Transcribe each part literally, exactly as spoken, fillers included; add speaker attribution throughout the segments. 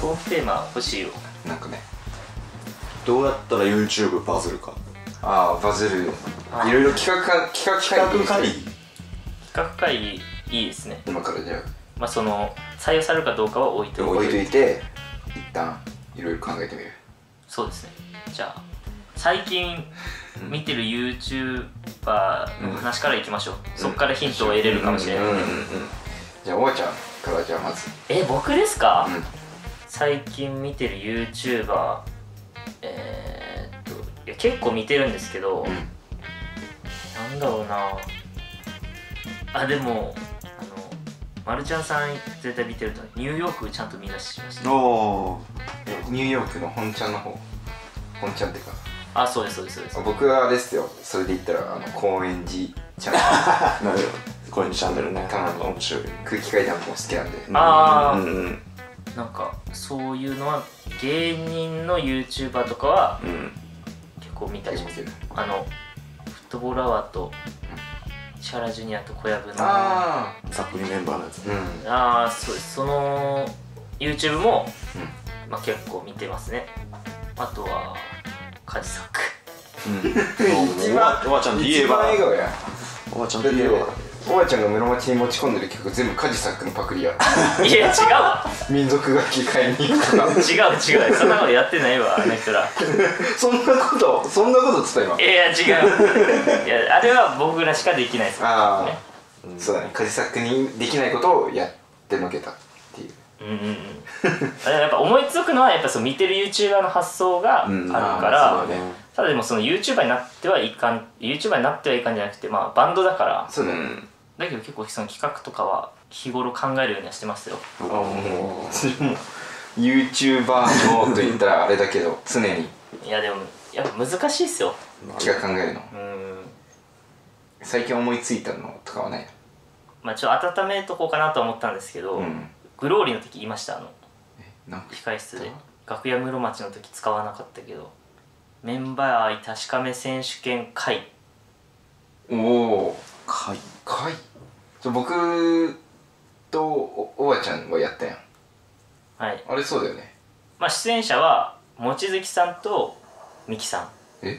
Speaker 1: トークテーマ欲しいよ。
Speaker 2: なんかね、
Speaker 3: どうやったら YouTube バズるか。
Speaker 2: ああバズる、
Speaker 1: あー
Speaker 2: いろいろ企画か企画会議
Speaker 3: 会議
Speaker 1: 企画会議いいですね。
Speaker 2: 今からじゃあ
Speaker 1: まあその採用されるかどうかは置いといて。
Speaker 2: 置いといて一旦いろいろ考えてみる。
Speaker 1: そうですね。じゃあ最近見てる YouTuber の話からいきましょう、うん、そっからヒントを得れるかもしれない。
Speaker 2: じゃあおばちゃんからじゃあまず。
Speaker 1: え、僕ですか、
Speaker 2: うん、
Speaker 1: 最近見てる YouTuber、えー、っといや結構見てるんですけど、うん、なんだろうなあ。でもあのマルちゃんさん絶対見てるとニューヨークちゃんと見出しました。
Speaker 3: お
Speaker 2: ーニューヨークの本ちゃんの方。本ちゃんっていうか、
Speaker 1: あ、そうですそうですそうです。
Speaker 2: 僕はあれですよ、それで言ったらあの高円寺チャンネル
Speaker 3: なるほど、高円寺チャンネルね、
Speaker 2: たまに
Speaker 3: 面白い。
Speaker 2: 空気階段も好きなんで。
Speaker 1: ああ、
Speaker 3: うんうん、
Speaker 1: なんかそういうのは芸人の YouTuber とかは結構見たりします。あのフットボールアワーと千原ジュニアと小籔の
Speaker 2: あ
Speaker 3: ざっくりメンバーのやつね。
Speaker 2: うん、
Speaker 1: ああ、そうです。その YouTube も、
Speaker 2: うん、
Speaker 1: まあ、結構見てますね。あとはカジサック。
Speaker 2: 一番
Speaker 3: おばちゃんといえば、
Speaker 2: 一番笑顔や。
Speaker 3: おばちゃんといえば、
Speaker 2: おばちゃんが室町に持ち込んでる曲全部カジサックのパクリや。
Speaker 1: いや違うわ
Speaker 2: 民族楽器買いに行くとか。
Speaker 1: 違う違う、そんなことやってないわあの人ら。
Speaker 2: そんなことそんなことっつった今。
Speaker 1: いや違ういや、あれは僕らしかできないです
Speaker 2: ああ、
Speaker 1: ね。
Speaker 2: そうだね、カジサックにできないことをやってのけたっていう。
Speaker 1: うんうんうん。やっぱ思いつくのはやっぱその見てる YouTuber の発想があるから、
Speaker 2: うん、
Speaker 1: ただでもその YouTuber になってはいかん YouTuber になってはいかんじゃなくて、まあバンドだから。
Speaker 2: そうだね。
Speaker 1: だけど結構その企画とかは日頃考えるようにはしてますよ。
Speaker 2: あ、もうそれも YouTuber のと言ったらあれだけど常に
Speaker 1: いやでもやっぱ難しいっすよ。
Speaker 2: 企画考えるの。
Speaker 1: うん。
Speaker 2: 最近思いついたのとかはないの？
Speaker 1: まあちょっと温めとこうかなとは思ったんですけど、うん、グローリーの時言いました。あの控室で楽屋室町の時使わなかったけど、メンバー愛確かめ選手権会。
Speaker 2: おお、
Speaker 3: 会
Speaker 2: 会僕と お, おばちゃんはやったやん。
Speaker 1: はい、
Speaker 2: あれそうだよね。
Speaker 1: まあ出演者は望月さんとミキさん。
Speaker 2: え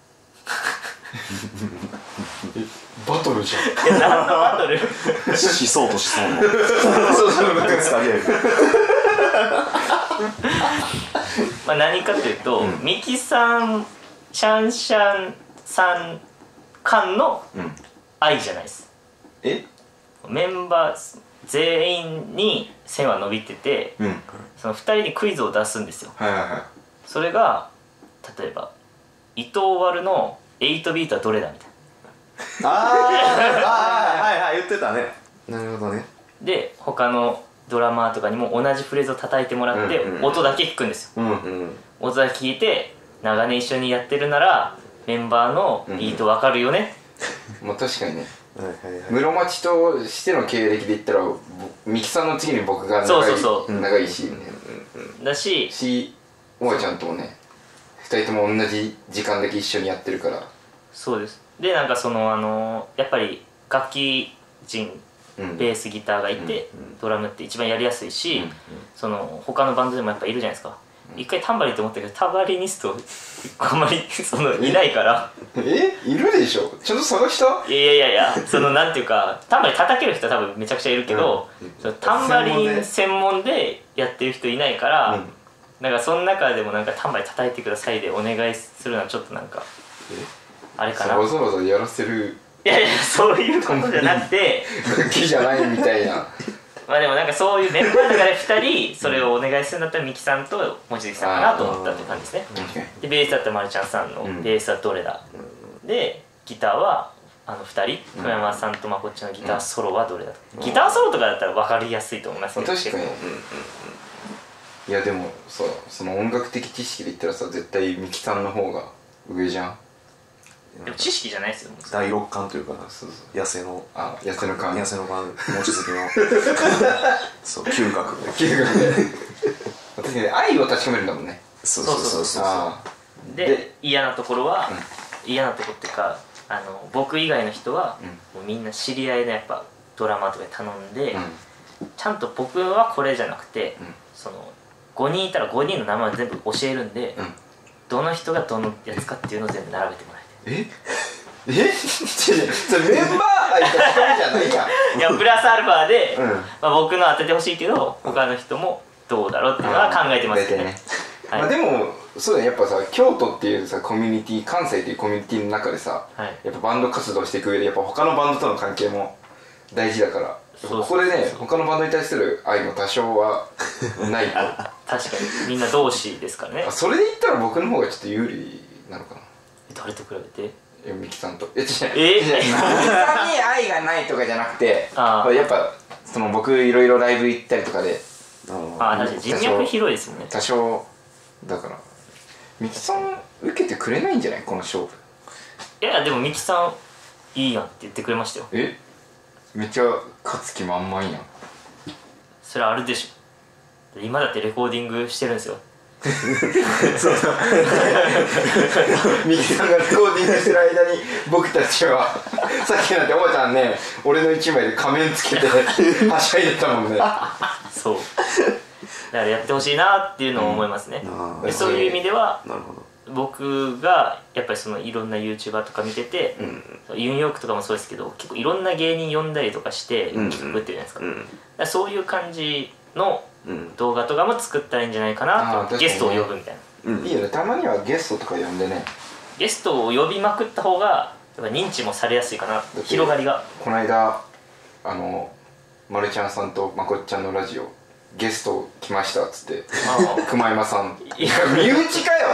Speaker 2: バトルじゃん。
Speaker 1: いや、何のバトル
Speaker 3: しそうとしそうのそう
Speaker 2: そうなんか
Speaker 1: まあ何かというと、うん、ミキさん、シャンシャンさん間の愛じゃないです、
Speaker 2: うん、え
Speaker 1: メンバー全員に線は伸びてて、うん、そのふたりにクイズを出すんですよ。
Speaker 2: はいはいはい。
Speaker 1: それが例えば伊藤割のはちビートはどれだみたいな。
Speaker 3: ああはいはい言ってたね。なるほどね。
Speaker 1: で他のドラマーとかにも同じフレーズを叩いてもらって、うんうん、音だけ弾くんですよ、うんうん、音だけ弾いて長年一緒にやってるならメンバーのビートわかるよね、
Speaker 2: うん、まあ確かにね、室町としての経歴で言ったらミキさんの次に僕が長い、そうそうそう長いし、ね、
Speaker 1: だし
Speaker 2: しおばちゃんともねふたりとも同じ時間だけ一緒にやってるから。
Speaker 1: そうです。でなんかそのあのやっぱり楽器人、うん、ベースギターがいて、うん、ドラムって一番やりやすいし、うん、その他のバンドでもやっぱいるじゃないですか。うん、一回タンバリンって思ったけどタンバリニストあんまりそのいないから
Speaker 2: えいるでしょ、ちゃんと探した。
Speaker 1: いやいやいやそのなんていうかタンバリン叩ける人は多分めちゃくちゃいるけど、うん、そのタンバリン専門でやってる人いないから、うん、なんかその中でもなんかタンバリン叩いてくださいでお願いするのはちょっとなんかあれかな。
Speaker 2: わざわざやらせる。
Speaker 1: いやいやそういうことじゃなくて
Speaker 2: 楽器じゃないみたいな
Speaker 1: まあでもなんかそういうメンバーの中でふたりそれをお願いするんだったらミキさんと望月さんかなと思ったって感じですね。でベースだったらまるちゃんさんのベースはどれだ、うん、でギターはあのふたり小山さんとまこっちのギターソロはどれだと、うん、ギターソロとかだったら分かりやすいと思いますけど、
Speaker 2: 確かに、うんうんうん、いやでもさその音楽的知識で言ったらさ絶対ミキさんの方が上じゃん。
Speaker 1: でも知識じゃないですよ。
Speaker 3: 第六感というかそうそう野生の
Speaker 2: あ野生の感
Speaker 3: 野生の感望ち月のそう嗅覚
Speaker 2: 嗅覚で私ね愛を確かめるんだもんね。
Speaker 1: そうそうそうそうそうで, で嫌なところは、うん、嫌なところっていうかあの僕以外の人は、うん、もうみんな知り合いのやっぱドラマとかで頼んで、うん、ちゃんと僕はこれじゃなくて、うん、そのごにんいたらごにんの名前を全部教えるんで、
Speaker 2: うん、
Speaker 1: どの人がどのやつかっていうのを全部並べてもらえ
Speaker 2: てええそれメンバー愛と一人じゃないやん
Speaker 1: いやプラスアルファで、
Speaker 2: うん、
Speaker 1: まあ、僕の当ててほしいけど他の人もどうだろうっていうのは考えてますけどね、ね、
Speaker 2: はい、まあ、でもそうだね、やっぱさ京都っていうさコミュニティ、関西っていうコミュニティの中でさ、はい、やっぱバンド活動していく上でやっぱ他のバンドとの関係も大事だから、ここでね他のバンドに対する愛も多少はないと
Speaker 1: 確かにみんな同士ですからね。
Speaker 2: それで言ったら僕の方がちょっと有利なのかな。
Speaker 1: 誰と比べて？
Speaker 2: いやミキさんと。え違う
Speaker 1: え
Speaker 2: ミキさんに愛がないとかじゃなくてあやっぱその僕いろいろライブ行ったりとかで
Speaker 1: ああ確かに人脈広いですもんね。
Speaker 2: 多少だからミキさん受けてくれないんじゃないこの勝負。
Speaker 1: いやでもミキさんいいやんって言ってくれましたよ。
Speaker 2: えめっちゃ勝つ気満々やん。
Speaker 1: それあるでしょ。今だってレコーディングしてるんですよ
Speaker 2: そうだミキさんがレコーディングしてる間に僕たちはさっきなんておばちゃんね俺の一枚で仮面つけてはしゃいでたもんね
Speaker 1: そうだからやってほしいなっていうのを思いますね、うん、でそういう意味ではなるほど僕がやっぱりそのいろんな YouTuber とか見てて、うん、ユンヨークとかもそうですけど結構いろんな芸人呼んだりとかして企画っていうじゃないですか、うんうん、だからそういう感じの動画とかも作ったらいいんじゃないかなと、ゲストを呼ぶみたいな、
Speaker 2: うん、いいよね。たまにはゲストとか呼んでね
Speaker 1: ゲストを呼びまくった方がやっぱ認知もされやすいかな、広がりが。
Speaker 2: この間あのまるちゃんさんとまこっちゃんのラジオゲスト来ましたっつって熊山さんいや身内かよ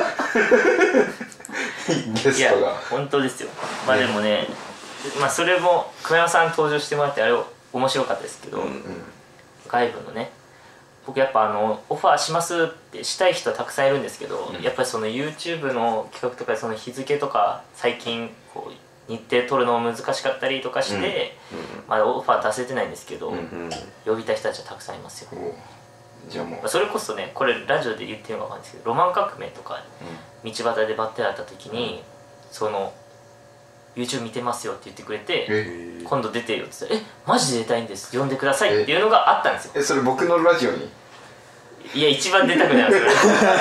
Speaker 2: みたいなゲストが。いや
Speaker 1: 本当ですよ。まあでもね、まあそれも熊山さん登場してもらってあれ面白かったですけど、うんうん、外部のね僕やっぱあのオファーしますってしたい人はたくさんいるんですけど、うん、やっぱりその YouTube の企画とかその日付とか最近こう日程取るのも難しかったりとかして、うんうん、まだオファー出せてないんですけど、うんうん、呼びたい人たちはたくさんいますよ。
Speaker 2: じゃあもう
Speaker 1: それこそねこれラジオで言ってるのか分かんないですけどロマン革命とか、うん、道端でバッテリーあった時に、うん、その YouTube 見てますよって言ってくれて今度出てよって言ったら「えマジで出たいんです呼んでください」っていうのがあったんですよ。
Speaker 2: えそれ僕のラジオに
Speaker 1: いや一番出たくないですよ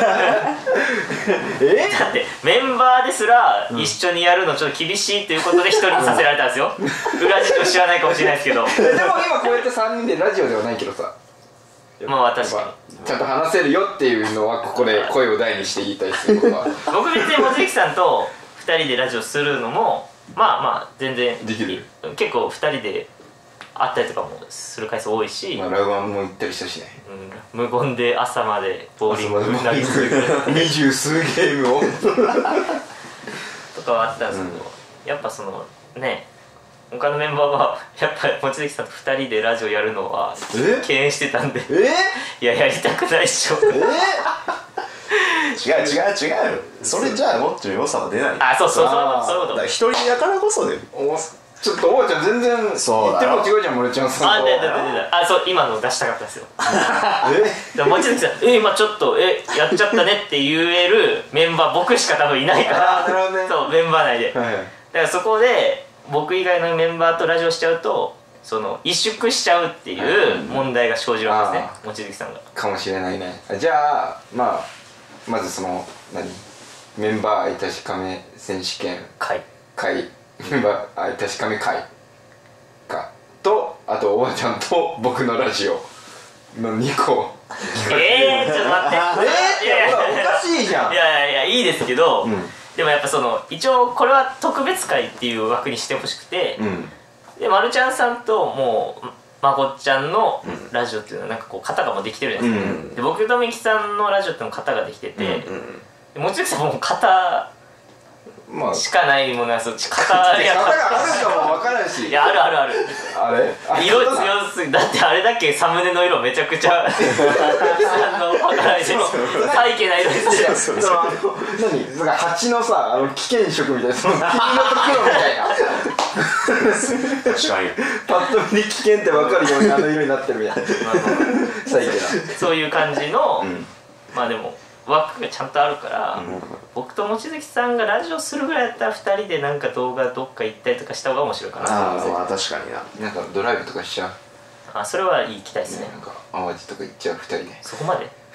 Speaker 1: えだってメンバーですら一緒にやるのちょっと厳しいということで一人にさせられたんですよ裏事情知らないかもしれないですけど
Speaker 2: でも今こうやってさんにんでラジオではないけどさ
Speaker 1: まあ確か
Speaker 2: にちゃんと話せるよっていうのはここで声を大にして言いたいです僕は
Speaker 1: 僕別に望月さんとふたりでラジオするのもまあまあ全然
Speaker 2: できる。
Speaker 1: 結構ふたりで会ったりとかもする回数多いし、まあ、
Speaker 2: ラウアンも行ったりしたしね、
Speaker 1: うん、無言で朝までボーリング投げ続け
Speaker 2: て二十数ゲームを
Speaker 1: とかはあったんですけど、うん、やっぱそのね他のメンバーはやっぱり望月さんとふたりでラジオやるのは敬遠してたんで
Speaker 2: え
Speaker 1: いややりたくないっしょ
Speaker 3: え違う違う違うそれじゃあもっちの良さは出ない。
Speaker 1: あそうそうそうそういうこと
Speaker 3: 一人だからこそで
Speaker 2: ちょっとおばちゃん全然言っても違うじゃん森ちゃんさんと。
Speaker 1: あ、でででであ、そう今の出したかったですよえ望月さん、え今ちょっとえやっちゃったねって言えるメンバー僕しか多分いないから
Speaker 2: あなるほど、ね、
Speaker 1: そうメンバー内で、はい、だからそこで僕以外のメンバーとラジオしちゃうとその萎縮しちゃうっていう問題が生じるわけですね、望月さんが
Speaker 2: かもしれないね。じゃあまあまずその何メンバー愛確かめ選手権
Speaker 1: 会
Speaker 2: 会メンバー愛確かめ会かとあとおばちゃんと僕のラジオのにこ
Speaker 1: えーちょっと待って
Speaker 2: えー、いやいやおかしいじゃん。
Speaker 1: いやいやいいですけど、うん、でもやっぱその一応これは特別会っていう枠にしてほしくて、うん、でまるちゃんさんともうまこっちゃんのラジオっていうのはなんかこう型がもうできてるじゃないですか、うん、で僕とみきさんのラジオっていうのも型ができてて、うんうん、望月さんも型まあ、しかないものはそっち型
Speaker 2: があるかも分からんし
Speaker 1: いやあるあるある
Speaker 2: あれ
Speaker 1: 色強すぎだってあれだけサムネの色めちゃくちゃあの分からないです大気な色ですよ
Speaker 2: 何なんか蜂のさあの危険色みたいなその黄色と黒みたいな
Speaker 3: 確かに
Speaker 2: パッと見に危険って分かるようにあの色になってるみたいな最近
Speaker 1: そういう感じの、うん、まあでも枠がちゃんとあるから、うん、僕と望月さんがラジオするぐらいだったらふたりでなんか動画どっか行ったりとかした方が面白いかなと思います。
Speaker 3: ああ確かに
Speaker 2: ななんかドライブとかしちゃう。
Speaker 1: あそれはいい期待ですね。
Speaker 2: なんか淡路とか行っちゃうふたりで
Speaker 1: そこまで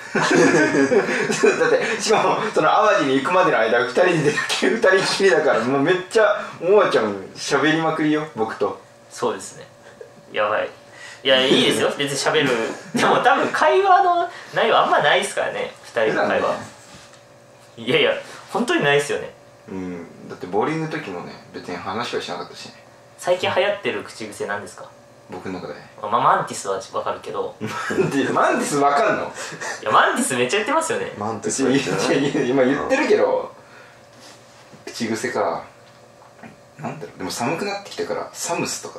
Speaker 2: だってしかもその淡路に行くまでの間ふたりでふたりきりだからもうめっちゃもあちゃん喋りまくりよ僕と。
Speaker 1: そうですね、やばい。いやいいですよ別に喋るでも多分会話の内容あんまないですからねふたりの会話、ね、いやいや本当にないですよね。
Speaker 2: うん、だってボーリングの時もね別に話はしなかったしね。
Speaker 1: 最近流行ってる口癖なんですか？
Speaker 2: 僕の中で、
Speaker 1: まあ、マンティスは分かるけど
Speaker 2: マンティスマンティス分かんの？
Speaker 1: いやマンティスめっちゃ言ってますよね。
Speaker 3: マンティスは言ってない。
Speaker 2: 今言ってるけど口癖かなんだろう。でも寒くなってきたからサムスとか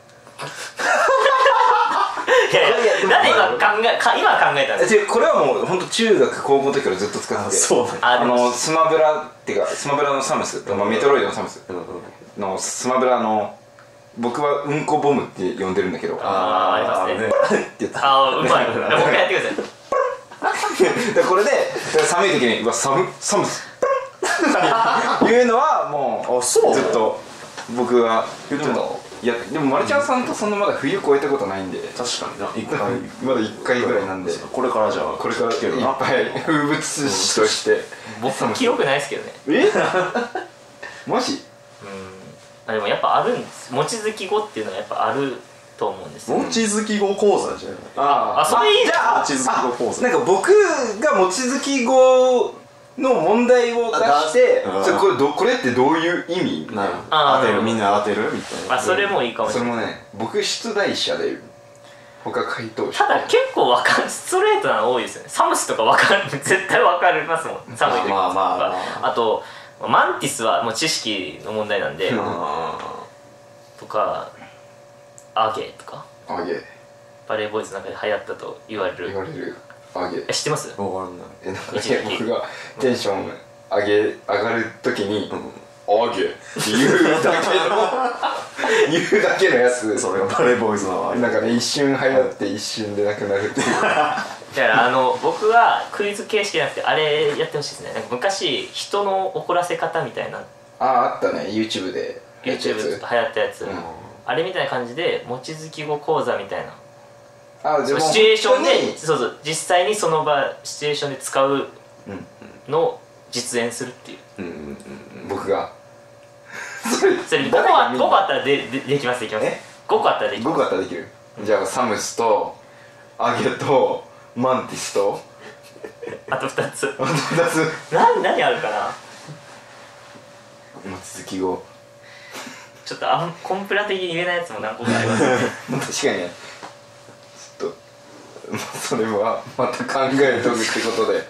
Speaker 1: いやいやなんで今考えか今考えたんですか？
Speaker 2: これはもう本当中学高校の時からずっと使ってて、
Speaker 3: そう
Speaker 2: ああのスマブラっていうかスマブラのサムス、まあ、メトロイドのサムスのスマブラの僕はうんこボムって呼んでるんだけど、
Speaker 1: ああありますね
Speaker 2: ってやつ
Speaker 1: ああうまい僕やってください
Speaker 2: でこれで寒い時に「うわ寒寒す」いうのはもう
Speaker 3: あそう
Speaker 2: ずっと僕は
Speaker 3: 言ってた。
Speaker 2: いやでもマルちゃんさんとそんなまだ冬越えたことないんで
Speaker 3: 確かにな一回
Speaker 2: まだいっかいぐらいなんで
Speaker 3: これからじゃあ
Speaker 2: これからいっ
Speaker 3: 聞けるな
Speaker 2: ぱい風物詩として
Speaker 1: 僕記憶ないですけどね。
Speaker 2: えマジ？
Speaker 1: うんあでもやっぱあるんです望月語っていうのはやっぱあると思うんですよ。
Speaker 3: 望月語講座じゃない。
Speaker 2: あ
Speaker 1: あそれいいじゃん。
Speaker 3: 望月語講座
Speaker 2: なんか僕が望月語の問題を出して
Speaker 3: あ
Speaker 2: それこれどこれってどういう意味
Speaker 3: なる
Speaker 1: あー
Speaker 3: 当てるみんな当てるみたいな。
Speaker 1: あそれもいいかもし
Speaker 2: そ
Speaker 1: れない。
Speaker 2: れもね僕出題者で他回答者
Speaker 1: ただ結構わかるストレートなの多いですよね。サムスとかわかる絶対わかりますもん寒い時とか。
Speaker 3: まあまあまあ
Speaker 1: あとマンティスはもう知識の問題なんで
Speaker 3: あ
Speaker 1: とかアゲとか
Speaker 2: あげ
Speaker 1: バレーボーイズの中で流行ったと言われる
Speaker 2: 言われるあげ
Speaker 1: え知ってます？
Speaker 3: あ分かんない。
Speaker 2: えなんかね僕がテンション上げ上がる時に「あげ」って言うだけの言うだけのやつ
Speaker 3: それがバレーボーイズの
Speaker 2: なんかね一瞬流行って一瞬でなくなるっていう
Speaker 1: だからあの僕はクイズ形式じゃなくてあれやってほしいですね。なんか昔人の怒らせ方みたいな
Speaker 2: あああったね YouTube でやったや
Speaker 1: YouTube
Speaker 2: つ
Speaker 1: ずっと流行ったやつ、
Speaker 2: うん
Speaker 1: あれみたいな感じで望月語講座みたいな
Speaker 2: あでも
Speaker 1: シチュエーションで
Speaker 2: 本当に
Speaker 1: そうそう実際にその場シチュエーションで使う
Speaker 2: うん
Speaker 1: のを実演するっていう
Speaker 3: うんうんうん
Speaker 2: 僕がそれ
Speaker 1: それごこはごこあったらででできますできます
Speaker 2: え
Speaker 1: ごこあったらでき
Speaker 2: ご
Speaker 1: ます
Speaker 2: 個あったらできるじゃあサムスとアゲとマンティスと
Speaker 1: あとふたつ
Speaker 2: あとふたつ
Speaker 1: な何あるかな。
Speaker 2: 望月語
Speaker 1: ちょっとあんコンプラ的に言えないやつも何個かありますね
Speaker 2: 確かにねちょっとまあそれはまた考えとくってことで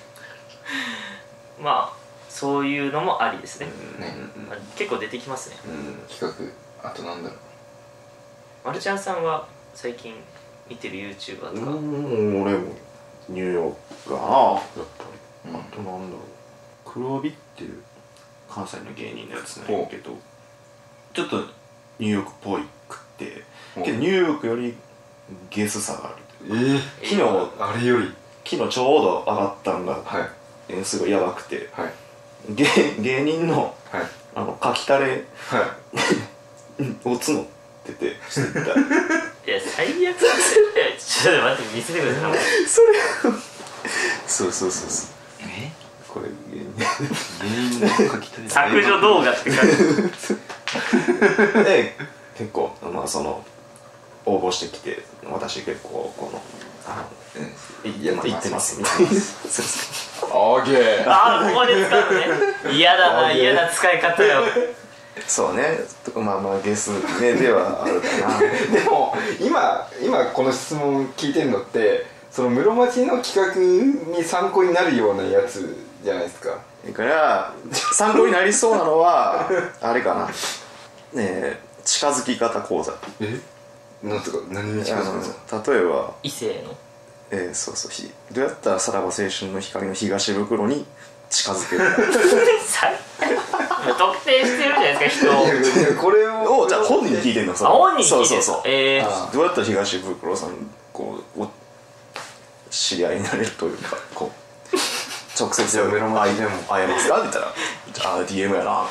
Speaker 1: まあそういうのもありですね、
Speaker 2: ね
Speaker 1: まあ結構出てきますね。
Speaker 2: 企画あとなんだろう
Speaker 1: マルちゃんさんは最近見てる YouTuber とか、
Speaker 3: うん俺もニューヨークかなやっぱり。あとなんだろう黒帯っていう関西の芸人のやつなんやけどちょっとニューヨークっぽいくってけどニューヨークよりゲスさがある。
Speaker 2: えー、
Speaker 3: 昨日
Speaker 2: あれより
Speaker 3: 昨日ちょうど上がったんが、
Speaker 2: はい
Speaker 3: えーすごいやばくて
Speaker 2: はい
Speaker 3: 芸芸人の
Speaker 2: はい
Speaker 3: あのかきたれ
Speaker 2: はい
Speaker 3: を募っててしてた
Speaker 1: いや最悪だってちょっと待って見せてください
Speaker 3: それそうそうそうそう
Speaker 2: え
Speaker 3: これ芸人
Speaker 2: 芸人の書きたい
Speaker 1: 削除動画って感じ
Speaker 3: で結構まあその応募してきて私結構このあのいやまあ言ってますみたいなそうそう
Speaker 2: あげ
Speaker 1: ああここで使うのね嫌だな嫌な使い方よ
Speaker 3: そうねまあまあゲスねではあるかな
Speaker 2: でも今今この質問聞いてるのってその室町の企画に参考になるようなやつじゃないですか。
Speaker 3: だから参考になりそうなのはあれかなねえ近づき方講座。
Speaker 2: えなんとか何に近づくんですか。
Speaker 3: 例えば
Speaker 1: 異性の
Speaker 3: えー、そうそうひどうやったらさらば青春の光の東袋に近づける
Speaker 1: 最悪特定してるじゃないですか人を
Speaker 2: いやこれを
Speaker 3: をじゃあ本人に聞いてんのそ
Speaker 1: あ
Speaker 3: れ
Speaker 1: 本人に聞いてる
Speaker 3: そうそうそう
Speaker 1: えー、
Speaker 2: あ
Speaker 3: どうやったら東袋さんこうお知り合いになれるというかこう直接
Speaker 2: じゃあ目の前でも
Speaker 3: 会えますかって言ったらじゃあ ディーエム やな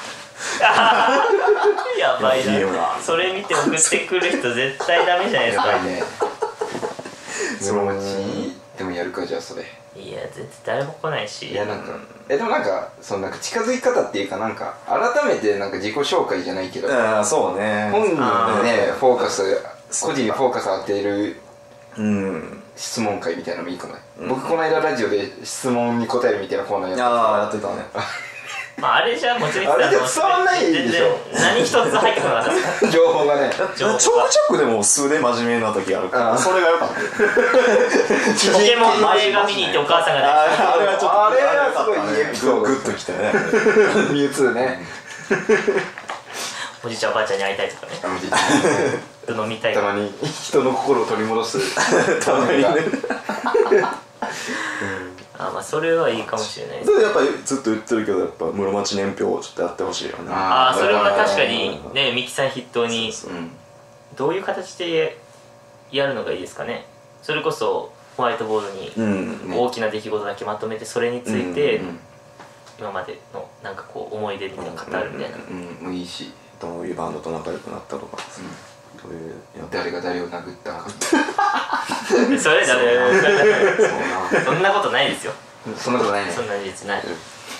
Speaker 1: やばい
Speaker 3: ディーエム
Speaker 1: な
Speaker 3: な
Speaker 1: それ見て送ってくる人絶対ダメじゃないですか
Speaker 2: やばいね。室町でもやるかじゃあそれ。
Speaker 1: いや全然誰も来ないし。
Speaker 2: いやなんかえでもなんかそのなんか近づき方っていうかなんか改めてなんか自己紹介じゃないけど、
Speaker 3: ああそうね、
Speaker 2: 本人にねフォーカス個人にフォーカス当てる
Speaker 3: うん
Speaker 2: 質問会みたいなのもいいかもね、うん、僕この間ラジオで質問に答えるみたいなコーナーやってた。
Speaker 3: ああやってたね
Speaker 1: まああれじゃもちろん
Speaker 2: あれじゃ伝わんないでしょ、
Speaker 1: 何一つ入ってこなかったですか
Speaker 2: 情報がね。
Speaker 3: ちょくちょくでも素で真面目な時あるからそれがよかったポ
Speaker 1: ケモンの映画見に行ってお母さんが大好き。
Speaker 3: あれはちょっと
Speaker 2: あれはすごいいいエピソード。
Speaker 3: グッときたよね
Speaker 2: ミュウツーね
Speaker 1: おじいちゃんおばあちゃんに会いたいとかね、
Speaker 2: おじいちゃん
Speaker 1: 飲みたい
Speaker 2: たまに人の心を取り戻す
Speaker 3: たまにね
Speaker 1: あまあそれはいいかもしれないです。
Speaker 3: それやっぱりずっと言ってるけどやっぱ室町年表をちょっとやってほしいよね。
Speaker 1: ああそれは確かにねミキさん筆頭にどういう形でやるのがいいですかね。それこそホワイトボードに大きな出来事だけまとめてそれについて今までのなんかこう思い出みたいな語るみたいな。
Speaker 2: うんもいいし、
Speaker 3: どういうバンドと仲良くなったとか、
Speaker 2: どういう誰が誰を殴ったか
Speaker 1: それダメそんなことないですよ。
Speaker 2: そんなことないね。
Speaker 1: そんな事実ない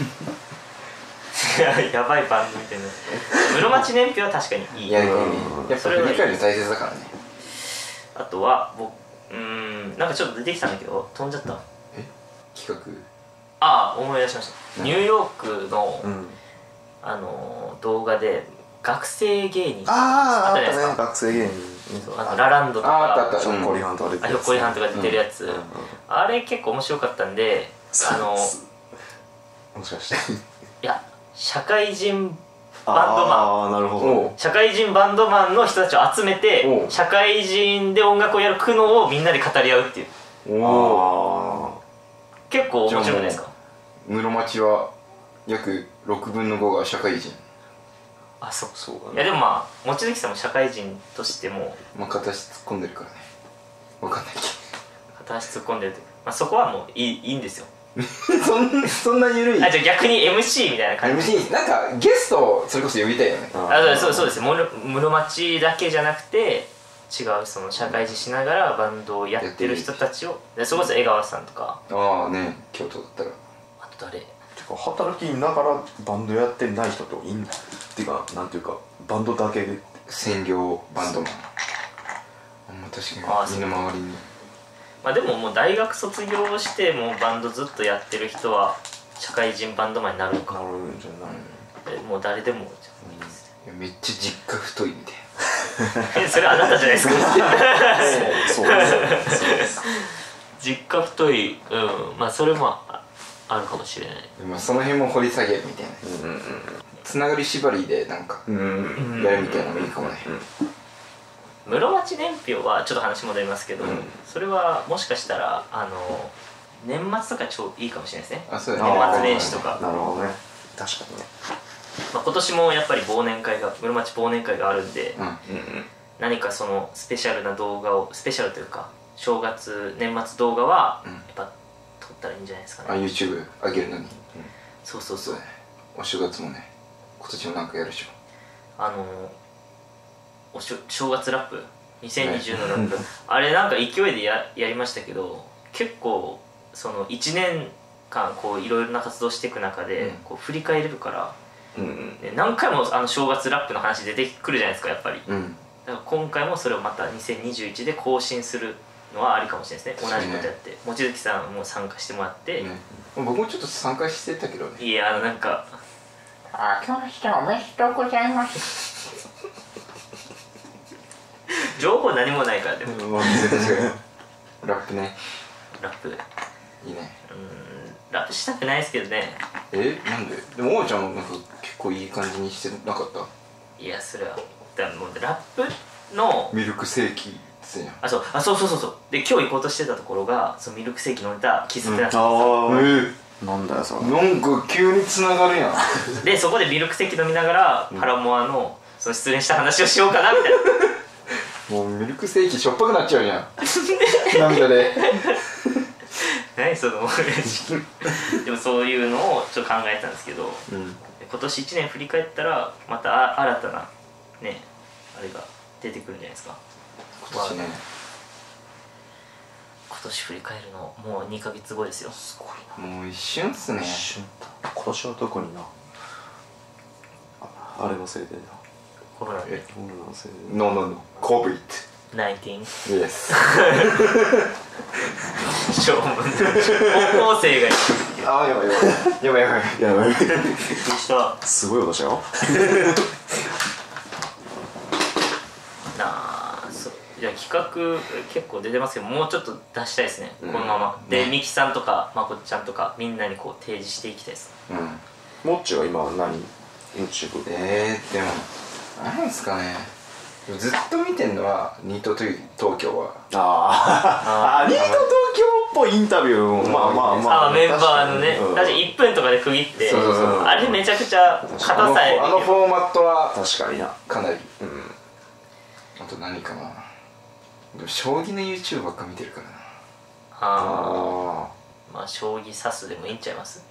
Speaker 1: やばいバンドみたいな。室町年表は確かにいい。
Speaker 2: いやいやいややっぱ振り返るの大切だからね。
Speaker 1: あとは僕うーんなんかちょっと出てきたんだけど飛んじゃった。
Speaker 2: え企画
Speaker 1: ああ思い出しました。ニューヨークの、
Speaker 3: うん、
Speaker 1: あのー、動画で学生芸人
Speaker 3: ああ
Speaker 1: あったじゃないですか。
Speaker 3: 学生芸人
Speaker 1: あのラランドとか
Speaker 2: ああったあった
Speaker 3: ひょっこりはんとか出てるやつ、
Speaker 1: ひょっこりはんとか出てるやつ、うんうんうん、あれ結構面白かったんであの
Speaker 3: もしかして
Speaker 1: いや社会人バンドマン
Speaker 3: ああなるほど
Speaker 1: 社会人バンドマンの人たちを集めて社会人で音楽をやる苦悩をみんなで語り合うっていう。
Speaker 3: おあ
Speaker 1: 結構面白くないですか。
Speaker 2: 室町は約ろくぶんのごが社会人。
Speaker 1: あそう
Speaker 3: そうだね。
Speaker 1: いやでもまあ望月さんも社会人としても
Speaker 2: まあ片足突っ込んでるからね。わかんないけど
Speaker 1: 片足突っ込んでるって、まあ、そこはもういいいいんですよ
Speaker 2: そんそんな緩い。
Speaker 1: あじゃあ逆に エムシー みたいな感じ。
Speaker 2: エムシー なんかゲストをそれこそ呼びたいよね。
Speaker 1: あそうそうです室室町だけじゃなくて違うその社会人しながらバンドをやってる人たちをでそれこそ江川さんとか
Speaker 2: ああね京都だったら
Speaker 1: あと誰
Speaker 3: 働きながらバンドやってない人っていいんだっていうかなんていうかバンドだけで
Speaker 2: 専業バンドマンあんま確かにみんな周りに
Speaker 1: まあでももう大学卒業してもうバンドずっとやってる人は社会人バンドマンになるのか
Speaker 3: なるんじゃない、
Speaker 1: うん、もう誰でもいい
Speaker 2: ですね。めっちゃ実家太いみたい
Speaker 1: なそれあなたじゃないですか
Speaker 3: そうそう
Speaker 1: 実家太いうんまあそれもあるかもしれない。
Speaker 2: まあその辺も掘り下げるみたいな、うんうん、つながり縛りでなんかやるみたいなのもいいかもね。
Speaker 1: 室町年表はちょっと話戻りますけど、うん、それはもしかしたらあの年末とか超いいかもしれないですね。
Speaker 2: あそうだね
Speaker 1: 年末年始とか。
Speaker 3: なるほどね確かにね、
Speaker 1: まあ、今年もやっぱり忘年会が室町忘年会があるんで、
Speaker 2: うんうんうん、
Speaker 1: 何かそのスペシャルな動画をスペシャルというか正月年末動画はやっぱ撮ったらいいんじゃないですかね。
Speaker 2: あ YouTube 上げるのに、うん、
Speaker 1: そうそうそう、
Speaker 2: ね、お正月もね今年もなんかやるでしょ。
Speaker 1: あのおしょ正月ラップにせんにじゅうのラップ、ね、あれなんか勢いで や, やりましたけど結構そのいちねんかんこういろいろな活動していく中でこう振り返れるから、うんうんね、何回もあの正月ラップの話出てくるじゃないですかやっぱり、うん、だから今回もそれをまたにせんにじゅういちで更新するのはありかもしれないですね。同じことやって望月さんも参加してもらって、ね、
Speaker 2: 僕もちょっと参加してたけどね。
Speaker 1: いやあのなんか
Speaker 4: あ今日しておめでとうございます
Speaker 1: 情報何もないからでも、うん、
Speaker 2: ラップね
Speaker 1: ラップ
Speaker 2: いいね。
Speaker 1: うんラップしたくないですけどね。
Speaker 2: えなんででも王ちゃんなんか結構いい感じにしてなかった？
Speaker 1: いやそれはだもうラップの
Speaker 2: ミルクセーキですね。
Speaker 1: あそうあそうそうそうそうで今日行こうとしてたところがそのミルクセーキ飲んだ喫茶店なんですよ、
Speaker 3: うん、あ
Speaker 2: ー
Speaker 3: えなんだよそれ
Speaker 2: なんか急に繋がるやん
Speaker 1: でそこでミルクセーキ飲みながら、うん、パラモアのその失恋した話をしようかなみたいな
Speaker 2: もうミルクセーキしょっぱくなっちゃうじゃん涙で
Speaker 1: 何そのでもそういうのをちょっと考えてたんですけど、うん、今年いちねん振り返ったらまた新たなねあれが出てくるんじゃないですか。
Speaker 2: 今年ね
Speaker 1: 今年振り返るのもうにかげつごですよ。
Speaker 3: すごい
Speaker 2: もう一瞬っすね。
Speaker 3: 一瞬だ。今年は特にな、ああれのせいでな、
Speaker 1: コロナで
Speaker 3: コロナのせいで
Speaker 2: No no no COVID
Speaker 1: じゅうきゅう
Speaker 2: Yes
Speaker 1: しょうもない高校生が
Speaker 2: あーやばいやばいやばいやばい
Speaker 3: やばい
Speaker 1: した
Speaker 3: すごい音したよ
Speaker 1: なあ。そういや企画結構出てますけど、もうちょっと出したいですね、うん、このままで、ね、ミキさんとかまこっちゃんとかみんなにこう提示していきたいです。
Speaker 3: うん。もっちは今何 YouTube？
Speaker 2: えー、でもなんすかね、ずっと見てんのはニート東京は
Speaker 3: ああニート東京っぽいインタビューも、うん、まあまあまあ
Speaker 1: あメンバーのね、うん、だっていっぷんとかで区切って、そうそうそう、あれめちゃくちゃ型さえ
Speaker 2: あのフォーマットは
Speaker 3: 確かにな
Speaker 2: かなり、うん、あと何かな、でも将棋の YouTube ばっか見てるからな。
Speaker 1: ああまあ将棋指すでもいいんちゃいます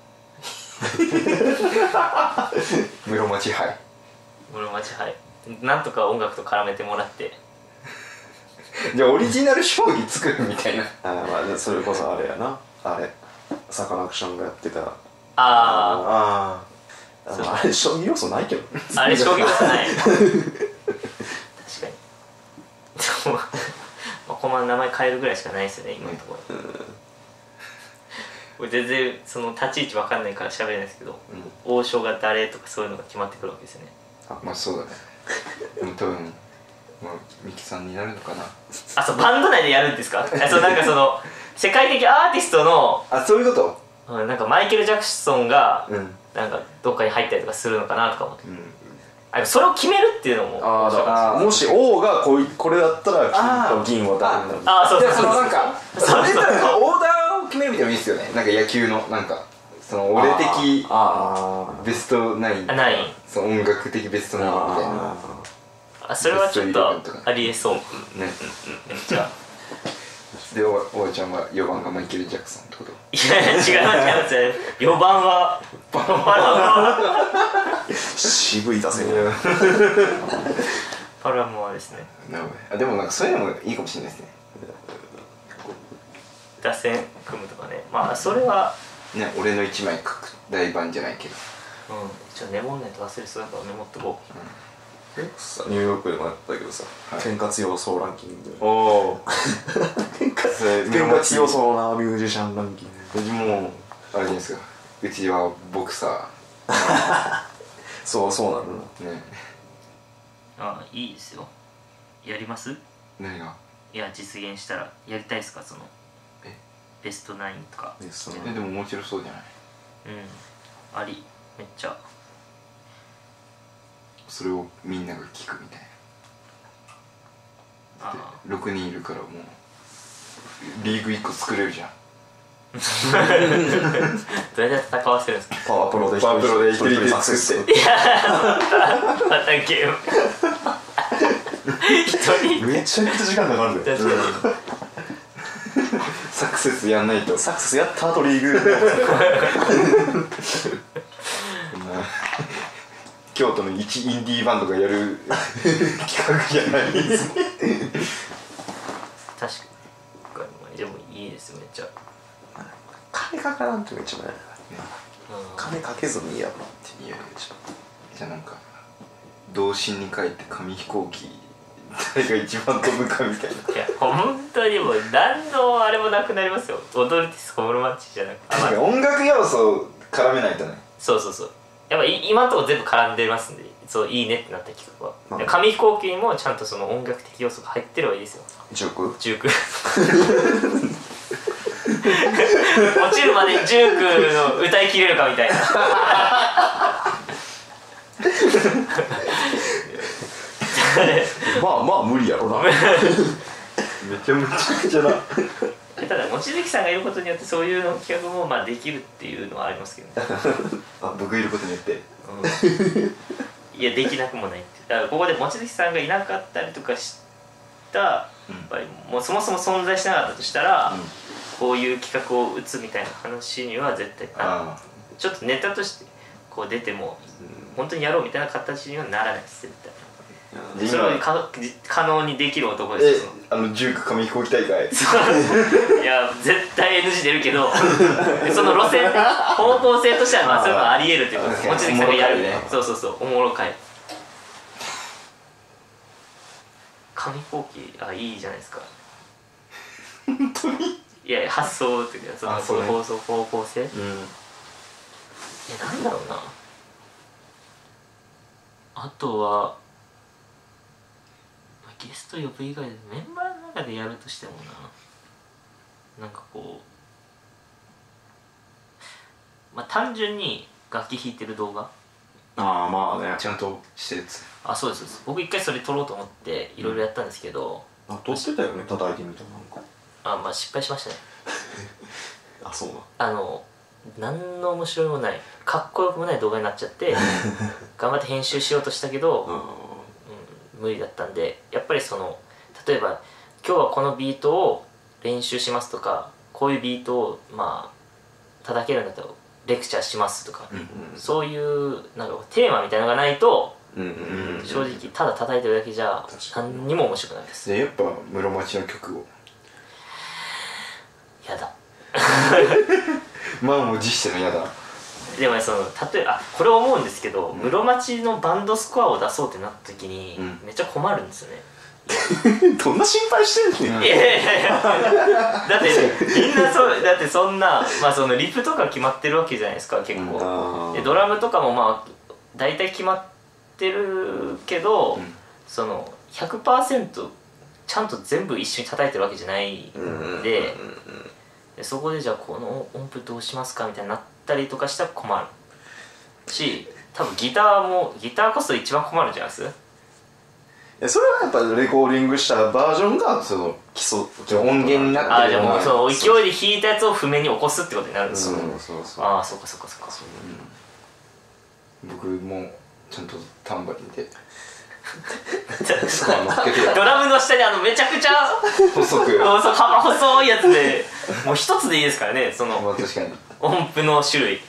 Speaker 2: 室町杯
Speaker 1: 室町杯なんとか音楽と絡めてもらって
Speaker 2: じゃあオリジナル将棋作るみたいな
Speaker 3: あ、まあ、それこそあれやな、あれサカナクションがやってた
Speaker 1: ああ
Speaker 3: あああれ将棋要素ないけど
Speaker 1: あれ将棋要素ない確かにでもまあ駒の名前変えるぐらいしかないですよね今のところ、うん、これ全然その立ち位置わかんないから喋れないですけど、うん、王将が誰とかそういうのが決まってくるわけですよね。
Speaker 2: あ、まあそうだねでも多分まあ、ミキさんになるのかな
Speaker 1: あ、そうバンド内でやるんですかあそうなんかその世界的アーティストの
Speaker 2: あ、そういうこと、
Speaker 1: うん、なんかマイケル・ジャクソンが、うん、なんかどっかに入ったりとかするのかなとか思って、うん、あそれを決めるっていうのも
Speaker 3: ああもし王がこいこれだったら金と銀を誰になる
Speaker 1: ああそうそうそうそう
Speaker 2: なんかそれだったらオーダーを決めるみたいなのいいですよね。なんか野球のなんかその俺的ベストナインその音楽的ベストナインみたいな
Speaker 1: あそれはちょっとありえそうね。めっちゃ
Speaker 2: でおばあちゃんはよばんがマイケル・ジャクソンってこと？
Speaker 1: いや違う違う違うよばんはパラモア
Speaker 3: 渋い打線
Speaker 1: パラモアですね。
Speaker 2: あでもなんかそういうのもいいかもしれないですね。
Speaker 1: 打線組むとかね。まあそれは
Speaker 2: ね俺の一枚拡大版じゃないけど
Speaker 1: うんちょっとメモんないと忘れそうだからメモっとこう、うん
Speaker 3: ニューヨークでもやったけどさ、はい、天かつ要素ランキングでおお天かつ要素なミュージシャンランキング
Speaker 2: うちもあれじゃないですか、うちはボクサー
Speaker 3: そうそうなの
Speaker 2: ね。
Speaker 1: ああいいですよ。やります？
Speaker 2: 何が？
Speaker 1: いや実現したらやりたいですかそのえベストナインとか。
Speaker 2: ベストナインでも面白そうじゃない？
Speaker 1: うんありめっちゃ
Speaker 2: それをみんなが聞くみたいな。でろくにんいるからもうリーグいっこ作れるじゃん
Speaker 1: どうやって戦わせるんですか？
Speaker 3: パワープロで
Speaker 2: パワープロで一人で作っていや
Speaker 1: またゲーム一人
Speaker 3: めちゃくちゃ時間かかるんだよ
Speaker 2: サクセスやんないと。
Speaker 3: サクセスやった後リーグ
Speaker 2: 京都の一インディーバンドがやる企画じゃないですね
Speaker 1: 確かにでもいいですめっちゃ
Speaker 3: 金かからんってめっちゃない、ね、金かけずにやろって
Speaker 2: いやじゃあなんか童心に帰って紙飛行機誰が一番飛ぶかみたいない
Speaker 1: や本当にもう何のあれもなくなりますよ。踊るティスコムロマッチじゃなくて
Speaker 2: 確かに音楽要素を絡めないとね。
Speaker 1: そうそうそうやっぱ今のところ全部絡んでますんでそういいねってなった企画は、うん、紙飛行機にもちゃんとその音楽的要素が入ってればいいですよ。
Speaker 3: ジューク？
Speaker 1: ジューク落ちるまでジュークの歌いきれるかみたいな
Speaker 3: まあまあ無理やろなめ
Speaker 2: ちゃめちゃくちゃな
Speaker 1: ただ望月さんがいることによってそういうの企画もまあできるっていうのはありますけど、ね、
Speaker 2: あ僕がいることによって、
Speaker 1: うん、いやできなくもないってだからここで望月さんがいなかったりとかした、やっぱりもうそもそも存在しなかったとしたら、うん、こういう企画を打つみたいな話には絶対あちょっとネタとしてこう出ても、うん、本当にやろうみたいな形にはならないです絶対それをか可能にできる男ですよ。
Speaker 2: あのジューク紙飛行機大会
Speaker 1: いや絶対 エヌジー 出るけどその路線方向性としてはまあそういうのはありえるっていうことです。望月さんがやるね。そうそうそう、おもろかい。紙飛行機、あ、いいじゃないですか。
Speaker 2: 本当に。
Speaker 1: いや発想っていうか、そのその放送方向性、うん、いやなんだろうな。あとはゲスト呼ぶ以外でメンバーの中でやるとしてもな、なんかこう、まあ単純に楽器弾いてる動画、
Speaker 3: ああまあね、
Speaker 2: ちゃんとしてるやつ。
Speaker 1: あ、そうですそうです。僕一回それ撮ろうと思っていろいろやったんですけど、
Speaker 3: うん、あ、撮ってたよね、叩いてみた。なんか
Speaker 1: あ、まあ失敗しましたね。
Speaker 3: あ、そうな。
Speaker 1: あの何の面白みもない、かっこよくもない動画になっちゃって頑張って編集しようとしたけど、うん、無理だったんで、やっぱりその例えば今日はこのビートを練習しますとか、こういうビートをまあ叩けるんだったらレクチャーしますとか、うんうん、そういうなんかテーマみたいなのがないと、正直ただ叩いてるだけじゃ何にも面白くないです。
Speaker 2: でやっぱ室町の曲を
Speaker 1: やだ
Speaker 2: まあもう実してのやだ。
Speaker 1: でもね、その例えばこれ思うんですけど、うん、室町のバンドスコアを出そうってなった時に、うん、めっちゃ困るんですよね。
Speaker 3: どんな心配してんの？いやいやいや
Speaker 1: だってみんなそうだってそんな、まあそのリプとか決まってるわけじゃないですか結構、うん、でドラムとかもまあ大体決まってるけど、うん、その ひゃくパーセント ちゃんと全部一緒に叩いてるわけじゃないんで、でそこでじゃあこの音符どうしますかみたいになったりとかしたら困るし、多分ギターもギターこそ一番困るんじゃないです？
Speaker 3: それはやっぱレコーディングしたバージョンがその基礎
Speaker 2: 音源になってる。
Speaker 1: ああ、じゃあもうその勢いで弾いたやつを譜面に起こすってことになるんですよ。
Speaker 3: そうそうそう。
Speaker 1: ああ、そうかそうかそうか。
Speaker 2: うん、僕もちゃんとタンバリンで
Speaker 1: ドラムの下にあのめちゃくちゃ
Speaker 2: 細く
Speaker 1: 幅細いやつでもう一つでいいですからね、その
Speaker 2: まあ確かに
Speaker 1: 音符の種類。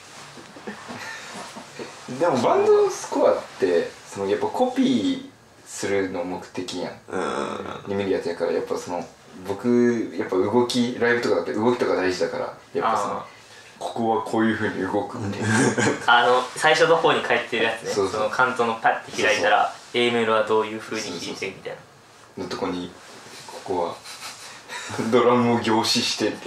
Speaker 2: でもバンドスコアってそのやっぱコピーするの目的やんに見るやつやから、やっぱその僕やっぱ動きライブとかだって動きとか大事だから、やっぱそのここはこういうふうに動くみたいな
Speaker 1: あの最初の方に書いてるやつね。そうそう、そのカントのパッて開いたら A メロはどういうふうに弾いてみたいな
Speaker 2: のとこに、ここはドラムを凝視してって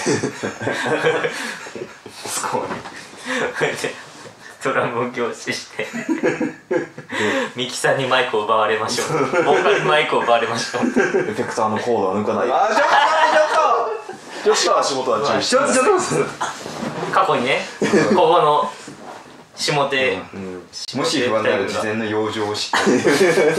Speaker 2: スコアに
Speaker 1: ドラムを凝視してミキさんにマイクを奪われましょうボーカルにマイクを奪われましょうエ
Speaker 3: フェクターのコードは抜かない。
Speaker 2: あーちょっとちょっと
Speaker 3: 吉川足元は注意して。
Speaker 2: ちょっとちょっと
Speaker 1: 過去にねここの下手、
Speaker 2: うんうん、もし不安なら事前の養生をしっかり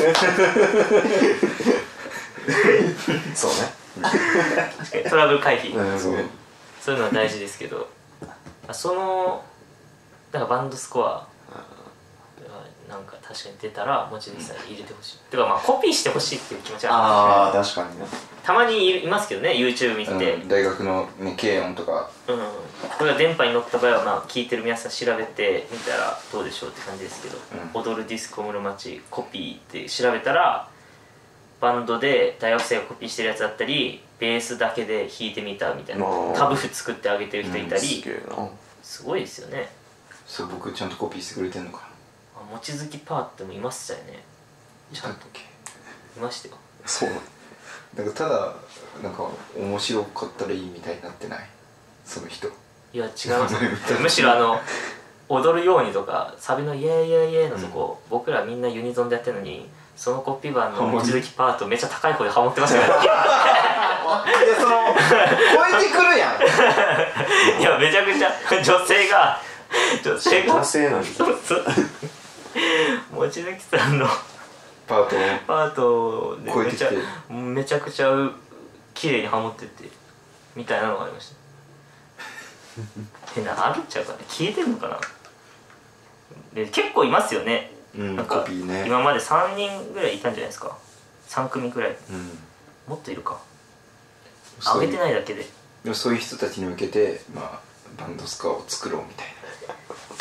Speaker 3: そうね
Speaker 1: 確かにトラブル回避、
Speaker 2: うん、そう
Speaker 1: そういうのは大事ですけど、そのだからバンドスコアなんか確かに出たら望月さん入れてほしい、てかまあコピーしてほしいっていう気持ちは
Speaker 3: あるんですね。ああ確かにね、
Speaker 1: たまにいますけどね YouTube 見てて、
Speaker 2: うん、大学の、ね、軽音とか、
Speaker 1: うん、これが電波に乗った場合はまあ聞いてる皆さん調べてみたらどうでしょうって感じですけど、うん、踊るディスコ室町コピーって調べたらバンドで大学生がコピーしてるやつだったり、ベースだけで弾いてみたみたいなタブ譜作ってあげてる人いたり、うん、すげえな、すごいですよね。
Speaker 2: そう、僕ちゃんとコピーしてくれてんのかな。
Speaker 1: 望月パーってもいましたよね。ちゃんといましたよ。
Speaker 3: そう
Speaker 2: なんかただなんか面白かったらいいみたいになってないその人。い
Speaker 1: や違うむしろあの踊るようにとかサビのイエーイイエーイイエーイのとこ、うん、僕らみんなユニゾンでやってるのにそのコピー版の望月パートめっちゃ高い声でハモってましたから
Speaker 2: いやその超えてくるやん
Speaker 1: いやめちゃくちゃ女性が女性が
Speaker 3: 女性なんです
Speaker 1: そうそう望月さんの
Speaker 2: パート
Speaker 1: パートでめちゃめちゃくちゃ綺麗にハモっててみたいなのがありました変なあるっちゃうかね、消えてるのかな。で結構いますよね、
Speaker 2: うん、
Speaker 1: なんか
Speaker 2: コピーね、
Speaker 1: 今までさんにんぐらいいたんじゃないですか、さん組ぐらい、うん、もっといるか、上げてないだけで。
Speaker 2: でもそういう人たちに向けて、まあ、バンドスカを作ろうみたいな。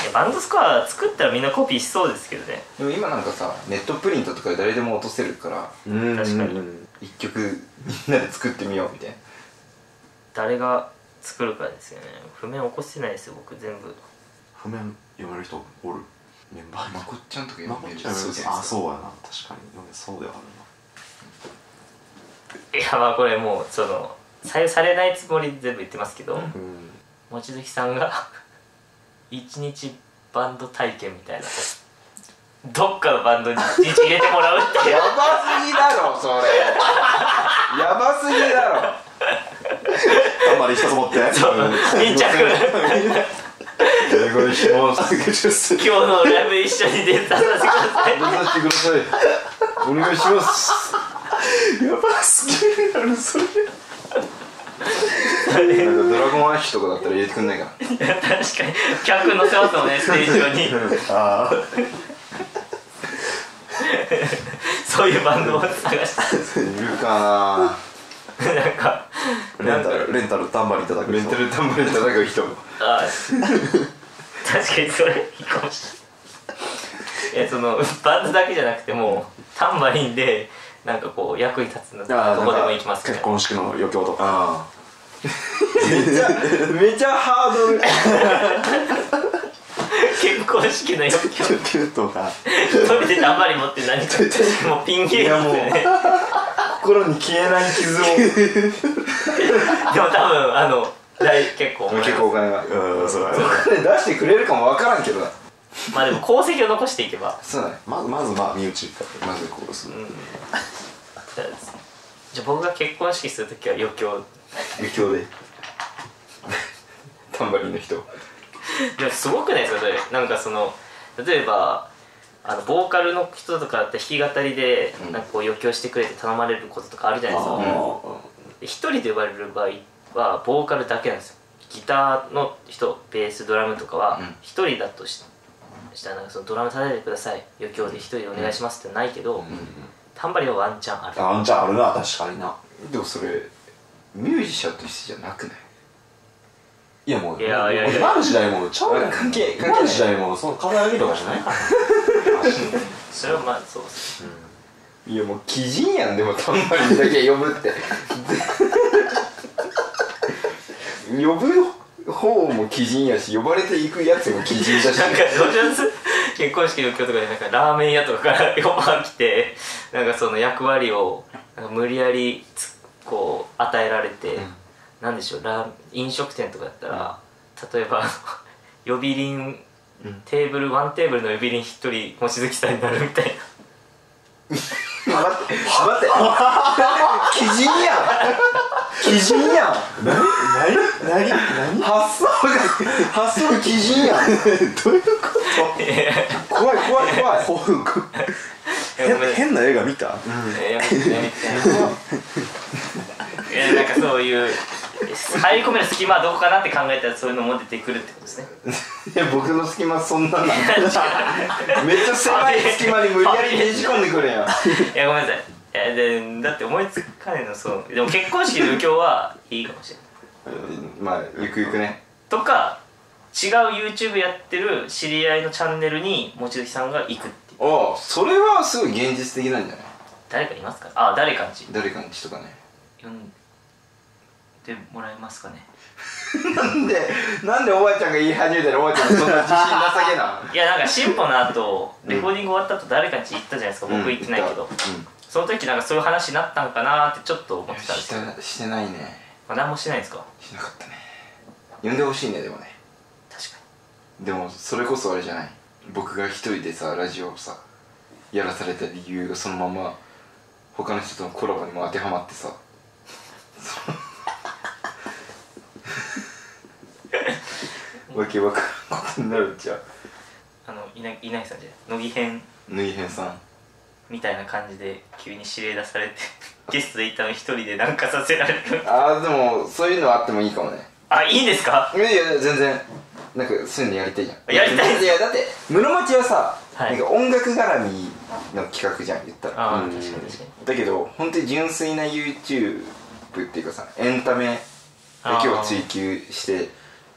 Speaker 1: バンドスコア作ったらみんなコピーしそうですけどね。
Speaker 2: でも今なんかさネットプリントとかで誰でも落とせるから
Speaker 3: うん
Speaker 1: 確かに
Speaker 2: 一曲みんなで作ってみようみたいな。
Speaker 1: 誰が作るかですよね。譜面起こしてないですよ僕全部。
Speaker 3: 譜面読める人おるメンバーに。
Speaker 2: まこっちゃんとか
Speaker 3: ま
Speaker 2: 読める
Speaker 3: こっちゃん読める
Speaker 2: そうじゃないですか。
Speaker 3: あそうやな確かに読めそうではあ
Speaker 1: いやまあこれもうその採用されないつもりで全部言ってますけど、
Speaker 3: るな。うん
Speaker 1: 望月さんが一日バンド体験みたいなどっかのバンドに一日入れてもらうって
Speaker 2: やばすぎだろそれやばすぎだろ
Speaker 3: あんまり一つ持って
Speaker 1: そう密着
Speaker 2: お願いします
Speaker 1: 今日のライブ一緒に出させてください
Speaker 2: 出させてくださいお願いします
Speaker 3: やばすぎるやろそれ。
Speaker 2: なんかドラゴンアッシュとかだったら入れてくんないかな。
Speaker 1: 確かに客乗せますもんねステージ上に
Speaker 3: ああ
Speaker 1: そういうバンドを探して
Speaker 2: いるか
Speaker 1: なんか
Speaker 3: レンタルレンタルタンバリンいただく
Speaker 2: な。レンタルタンバリン叩く人も
Speaker 1: あ確かにそれいいかもしれない。いやそのバンドだけじゃなくてもタンバリンでなんかこう役に立つのとこでも行きますね。
Speaker 3: 結婚式の余興とか。
Speaker 2: ああめちゃめちゃハードル
Speaker 1: 結婚式の余興
Speaker 3: 余興とか
Speaker 1: 一人でタンバリン持って何かもうピン芸人ですよね。
Speaker 2: 心に消えない傷を
Speaker 1: でも多分あの大結構
Speaker 2: 結構お金が
Speaker 3: うんそうだね。
Speaker 2: お金出してくれるかも分からんけどな。
Speaker 1: まあでも功績を残していけば
Speaker 2: そうだね。
Speaker 3: まずまずまあ身内から
Speaker 2: まずこうする
Speaker 1: じゃあ僕が結婚式するときは余興
Speaker 2: 余興でタンバリンの人
Speaker 1: でもすごくないですかそれ。なんかその例えばあのボーカルの人とかだったら弾き語りで
Speaker 2: うん
Speaker 1: なんかこう余興してくれて頼まれることとかあるじゃないですか。で一人で呼ばれる場合はボーカルだけなんですよ。ギターの人ベースドラムとかは
Speaker 2: うん
Speaker 1: 一人だとししたらなんかそのドラム叩いてください余興で一人でお願いしますってないけど、タンバリンはワンチャンある。
Speaker 3: あんじゃあるな確かにな。
Speaker 2: でもそれミュージシャンとしてじゃなくない？
Speaker 3: いやもう
Speaker 1: いやいやいや
Speaker 3: 今の時代もちゃうやん。
Speaker 2: 関係関係ない
Speaker 3: 今の時代もその飾りとかじゃないから
Speaker 1: それはまあそうですね。
Speaker 2: いやもう鬼人やん。でもタンバリンだけ呼ぶって呼ぶ方も鬼人やし呼ばれていくやつも鬼人だし
Speaker 1: なんかどうします結婚式の今日とかでなんかラーメン屋とかからオファー来てなんかその役割をなんか無理やりつこう与えられて、うん、なんでしょうラー飲食店とかやったら、うん、例えば呼び鈴、うん、テーブルワンテーブルの呼び鈴一人望月さんになるみたいな
Speaker 2: 待って待って鬼人やん鬼人やん
Speaker 3: 何何何
Speaker 2: 発想が発想鬼人やん
Speaker 3: どういうこと
Speaker 2: 怖い怖い怖い
Speaker 3: 変, 変な映画見た？
Speaker 1: うん、いややめてやめていやなんかそういう入り込める隙間はどこかなって考えたらそういうのも出てくるってことですね。
Speaker 2: いや僕の隙間そんななんめっちゃ狭い隙間に無理やりねじ込んでくるやん。
Speaker 1: いやごめんなさい。いやでだって思いつかないのそうでも結婚式の余興はいいかもしれない
Speaker 2: まあゆくゆくね
Speaker 1: とか違う YouTube やってる知り合いのチャンネルに望月さんが行くっていう。
Speaker 2: ああそれはすごい現実的なんじゃない？
Speaker 1: 誰かいますか？あ誰かんち
Speaker 2: 誰かんちとかね
Speaker 1: 呼んでもらえますかね
Speaker 2: なんでなんでおばあちゃんが言い始めたらおばあちゃんがそんな自信なさげな。
Speaker 1: いやなんか進歩の後レコーディング終わった後誰かんち行ったじゃないですか、うん、僕行ってないけど、うん、その時なんかそういう話になったんかなってちょっと思ってたんですけど
Speaker 2: してしてないね、
Speaker 1: まあ、何もしてないんですか？
Speaker 2: しなかったね。呼んでほしいねでもね。
Speaker 1: 確か
Speaker 2: にでもそれこそあれじゃない、僕が一人でさラジオをさやらされた理由がそのまま他の人とのコラボにも当てはまってさわけわからんことになるんちゃう。
Speaker 1: あのいない稲井さんじゃない乃木編
Speaker 2: ぬいへんさん
Speaker 1: みたいな感じで急に指令出されてゲストでいたの一人でなんかさせられる
Speaker 2: ああでもそういうのあってもいいかもね。
Speaker 1: あいいんですか？
Speaker 2: いやいや全然なんかそういうのやりたいじゃん。
Speaker 1: やりたい。
Speaker 2: いやだって室町はさ、
Speaker 1: はい、
Speaker 2: なんか音楽絡みの企画じゃん言ったら。
Speaker 1: ああ確かに確かに。
Speaker 2: だけど本当に純粋な YouTube っていうかさエンタメだけを追求して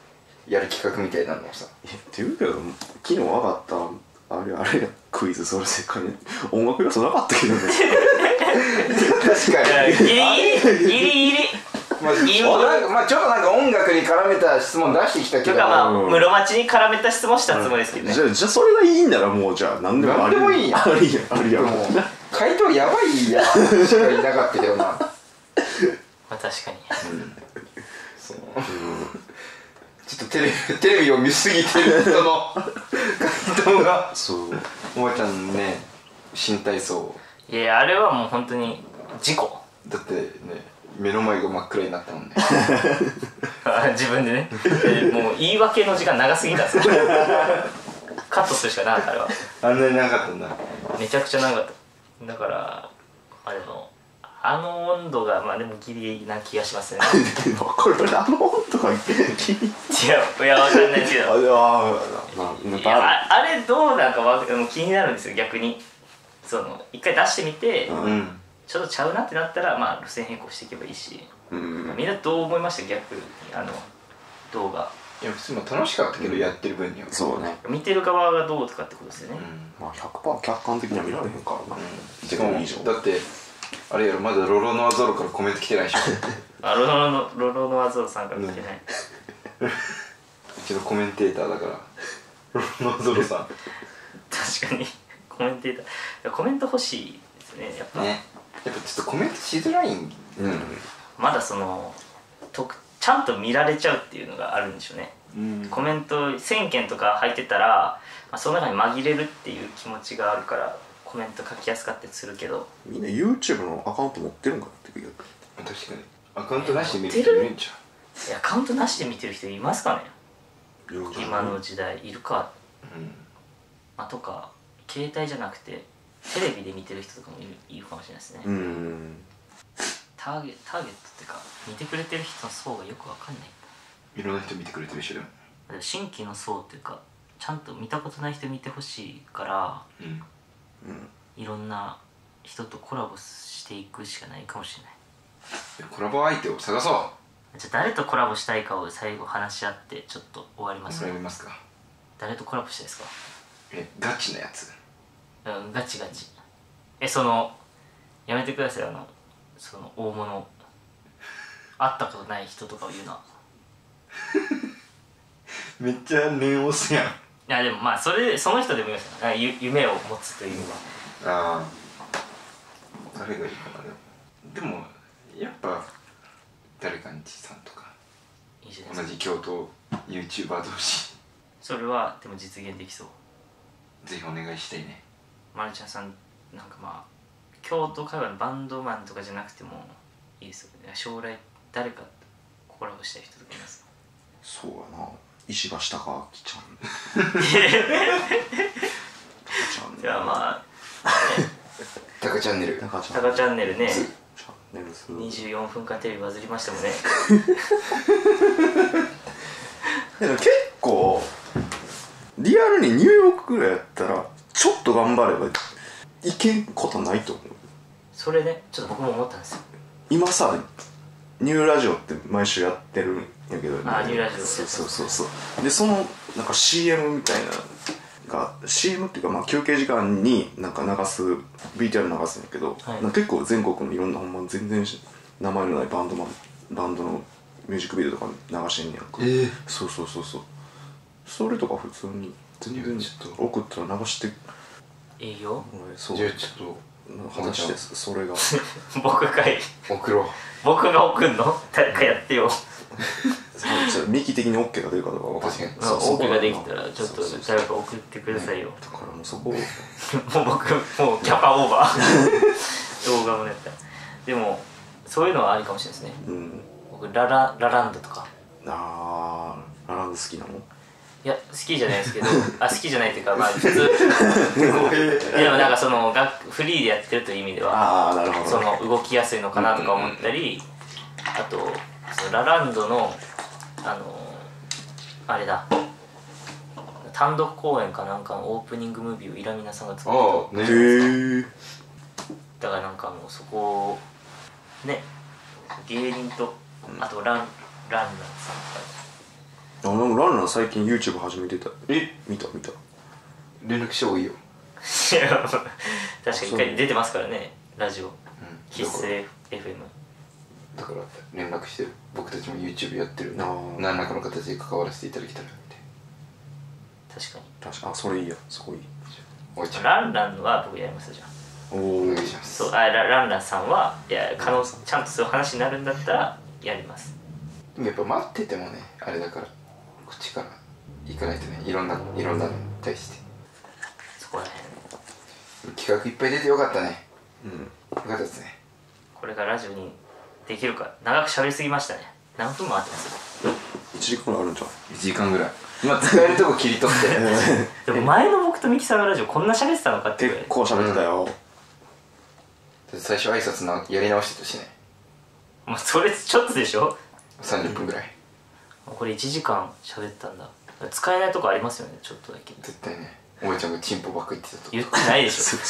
Speaker 2: やる企画みたいなのをさ。
Speaker 3: っていうけど昨日上がったあれあれクイズそれ世界に音楽要素なかったけどね
Speaker 2: 確かに
Speaker 1: ギリギリギリギリ
Speaker 2: まあ、ちょなんかまあちょっとなんか音楽に絡めた質問出してきたけど、
Speaker 1: とかまあ室町に絡めた質問したつもりですけどね。
Speaker 3: じゃあじゃあそれがいいんならもうじゃあ何でもあり
Speaker 2: 何でもいいやん
Speaker 3: ありやんありやん
Speaker 2: もう回答やばいやんしかいなかったけどな
Speaker 1: まあ確かに、
Speaker 2: そうちょっとテレビテレビを見すぎてる人の回答が
Speaker 3: そう
Speaker 2: おばちゃんね新体操
Speaker 1: いやあれはもう本当に事故
Speaker 2: だってね目の前が真っ暗になったもんね
Speaker 1: 自分でねもう言い訳の時間長すぎたんですよカットするしかなかったあれは
Speaker 2: あんなになかったんだ
Speaker 1: めちゃくちゃ長かっただからあれもあの温度がまあでもギリギリな気がしますね
Speaker 3: これあの音とか気に
Speaker 1: いやいやわかんないですけど
Speaker 3: あ
Speaker 1: いやああれどうなんかわもう気になるんですよ逆にその一回出してみて、
Speaker 3: うん
Speaker 2: うん
Speaker 1: ちょっとちゃうなってなったらまあ路線変更していけばいいし、
Speaker 3: うん
Speaker 1: みんなどう思いました逆にあの動画
Speaker 2: いや普通も楽しかったけど、うん、やってる分には
Speaker 3: そうね
Speaker 1: 見てる側がどうとかってことですよね、
Speaker 2: うん、
Speaker 3: まあ ひゃくパーセント 客観的には見られへんからな、
Speaker 2: うん、しかもだってあれやろまだロロノアゾロからコメント来てないでしょ
Speaker 1: あロロノロロノアゾロさんから来てない、
Speaker 2: うん、うちのコメンテーターだからロロノアゾロさん
Speaker 1: 確かにコメンテーターコメント欲しいですねやっぱ
Speaker 2: ねやっぱちょっとコメントしづらいん、
Speaker 3: うん、
Speaker 1: まだそのとちゃんと見られちゃうっていうのがあるんでしょうね、うん、コメントせんけんとか入ってたら、まあ、その中に紛れるっていう気持ちがあるからコメント書きやすかったりするけど
Speaker 3: みんな YouTube のアカウント持ってるんかなっていう
Speaker 2: 確かにアカウントなしで見る人いるんちゃ
Speaker 1: ういやアカウントなしで見てる人いますかね今の時代いるか、うんまあ、とか携帯じゃなくてテレビで見てる人とかもいる、いるかもしれないですねうんターゲターゲットっていうか見てくれてる人の層がよくわかんない
Speaker 2: いろんな人見てくれてる人でも
Speaker 1: 新規の層っていうかちゃんと見たことない人見てほしいから、うんうん、いろんな人とコラボしていくしかないかもしれない
Speaker 2: コラボ相手を探そう
Speaker 1: じゃあ誰とコラボしたいかを最後話し合ってちょっと終わります
Speaker 2: 終わりますか
Speaker 1: 誰とコラボしたいですか
Speaker 2: えガチなやつ
Speaker 1: うんガチガチえそのやめてくださいあのその大物会ったことない人とかを言うな
Speaker 2: めっちゃ念押すやんい
Speaker 1: やでもまあそれその人でもいいですよゆ夢を持つという
Speaker 2: かああ誰がいいかなでもでもやっぱ誰かんちさんとかいいじゃないですか同じ京都 YouTuber 同士
Speaker 1: それはでも実現できそう
Speaker 2: ぜひお願いしたいね
Speaker 1: まるちゃんさんなんかまあ京都界隈のバンドマンとかじゃなくてもいいですよね将来誰かコラボしたい人とかいますか
Speaker 3: そうやな石橋貴明ちゃん
Speaker 1: じゃあまあ
Speaker 2: タカチャンネル
Speaker 1: タカチャンネルね
Speaker 3: に
Speaker 1: にじゅうよんふんかんテレビバズりましたもんね
Speaker 3: でも結構リアルにニューヨークぐらいやったらちょっと頑張ればいけんことないと思う
Speaker 1: それねちょっと僕も思ったんですよ
Speaker 3: 今さニューラジオって毎週やってるんやけど、ね、
Speaker 1: あニューラジオ
Speaker 3: そうそうそうそうでそのなんか シーエム みたいなが シーエム っていうかまあ休憩時間になんか流す ブイティーアール 流すんやけど、はい、結構全国のいろんなほんま全然名前のないバンドマンバンドのミュージックビデオとか流してんねやんか、えー、そうそうそうそうそれとか普通に全然送ったら流して
Speaker 1: 営業
Speaker 3: そう
Speaker 2: じゃあちょっ
Speaker 3: と果たしてそれが
Speaker 1: 僕かい
Speaker 2: 送ろう
Speaker 1: 僕が送んの誰かやってよ
Speaker 3: ミキ的に OK が出るかどうか分からない
Speaker 1: そう OK ができたらちょっと誰か送ってくださいよ、ね、
Speaker 3: だからもうそこをもう
Speaker 1: 僕もうキャパオーバー動画もやったでもそういうのはありかもしれないですね、うん、僕ラララランドとか
Speaker 3: あーラランド好きなの
Speaker 1: いや好きじゃないですけどあ好きじゃないっていうかまあ普通でもなんかそのフリーでやってるという意味では
Speaker 3: あなるほど
Speaker 1: その動きやすいのかなとか思ったり、あとそのラランドのあのあれだ単独公演かなんかのオープニングムービーをイラミナさんが作った
Speaker 3: んです
Speaker 1: だからなんかもうそこをね芸人とあとランランナーさんとか
Speaker 3: あでもランナラン最近 YouTube 始めてた。え見た見た。
Speaker 2: 連絡した方がいいよ。
Speaker 1: いや確かに一回出てますからねラジオ、うん、必須 エフエム
Speaker 2: だから連絡してる。僕たちも YouTube やってるんで何らかの形で関わらせていただけたらって。
Speaker 1: 確かに
Speaker 3: 確かに。あそれいいや。すごいいい。
Speaker 1: おいちゃんランランは僕やりますじゃん。
Speaker 2: お願いします。
Speaker 1: そうあ ラ, ランランさんはいや可能ちゃんとそういう話になるんだったらやります。
Speaker 2: でもやっぱ待っててもねあれだからこっちから行かないとねいろんないろんなのに対して
Speaker 1: そこら辺
Speaker 2: 企画いっぱい出てよかったね。うんよかったですね。
Speaker 1: これがラジオにできるか。長く喋りすぎましたね。何分もあってますよ。
Speaker 3: いちじかんあるんじゃん。
Speaker 2: いちじかんぐらい今使えるとこ切り取って
Speaker 1: でも前の僕とミキさんのラジオこんな喋ってたのかっていう
Speaker 3: 結構喋ってたよ、
Speaker 2: うん、最初挨拶なやり直してたしね。
Speaker 1: まあそれちょっとでしょ。
Speaker 2: さんじゅっぷんぐらい、
Speaker 1: うん、これいちじかん喋ったんだ。使えないとこありますよねちょっとだけ。
Speaker 2: 絶対ね。お前ちゃんがチンポばっか言ってたと
Speaker 1: 言ってないでしょ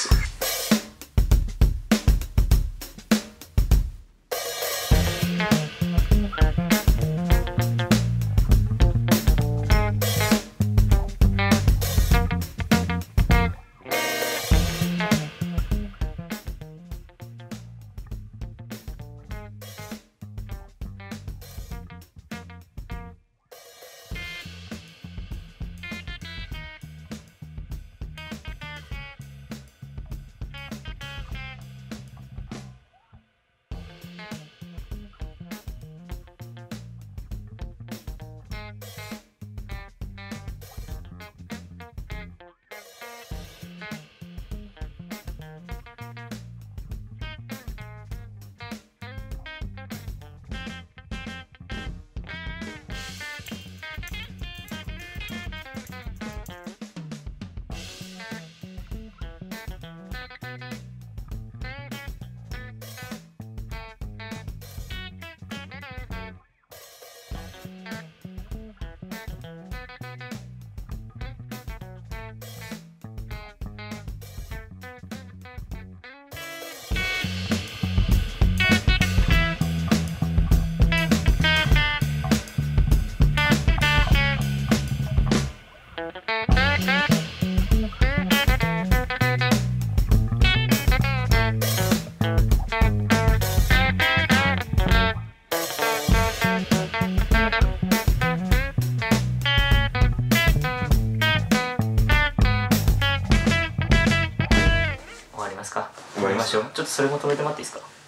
Speaker 1: 終わりましょう。ちょっとそれも止めてもらっていいですか。